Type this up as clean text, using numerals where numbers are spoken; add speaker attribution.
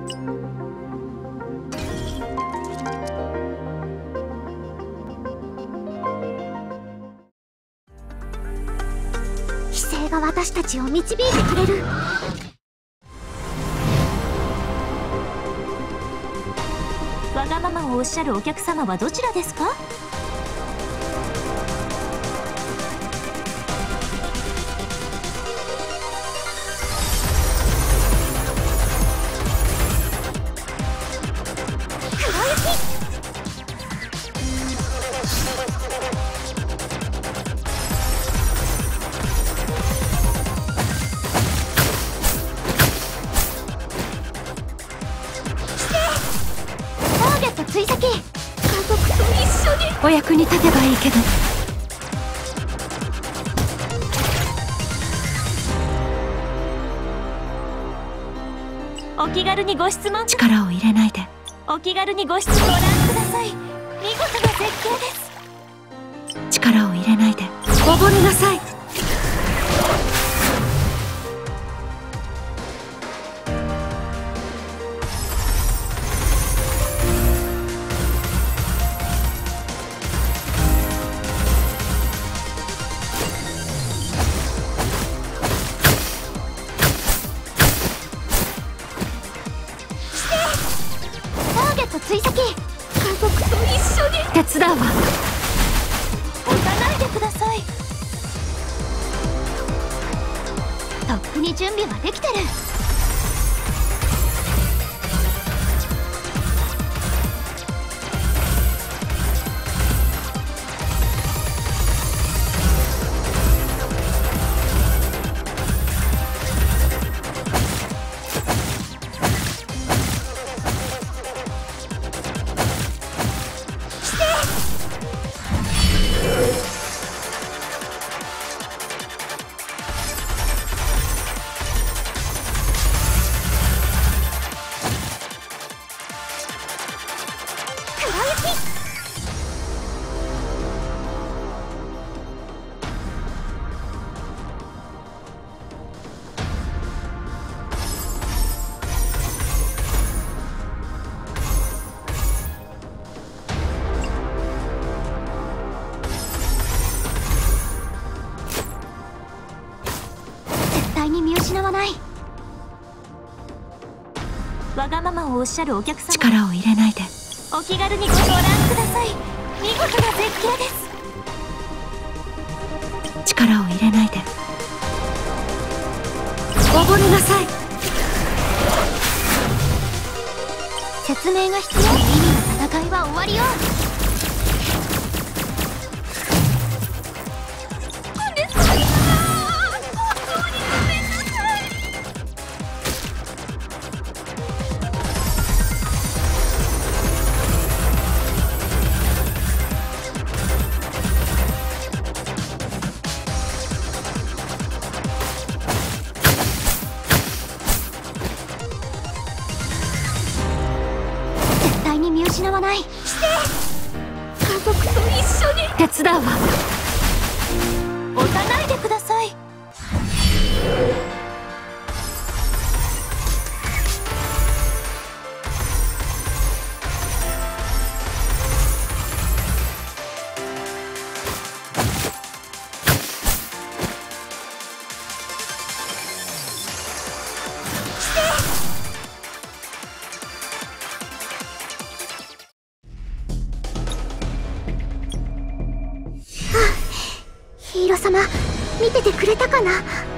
Speaker 1: 姿勢が私たちを導いてくれる。
Speaker 2: わがままをおっしゃるお客様はどちらですか？
Speaker 1: 追跡、家族と一緒に
Speaker 2: お役に立てばいいけど。お気軽にご質問。力を入れないで。お気軽にご質問ご覧ください。見事な絶景です。力を入れないで。溺れなさい。
Speaker 1: 追跡、家族と一緒に
Speaker 2: 手伝うわ。押さないでください。
Speaker 1: とっくに準備はできてる。絶対に見失わない。
Speaker 2: わがままをおっしゃるお客様、力を入れないで。お気軽にご覧ください。見事な絶景です。力を入れないで。溺れなさい。
Speaker 1: 説明が必要。意味の戦いは終わりよ。絶対に見失わない。して家族と一緒に
Speaker 2: 手伝うわ。押さないでください。
Speaker 1: ヒーロー様、見ててくれたかな。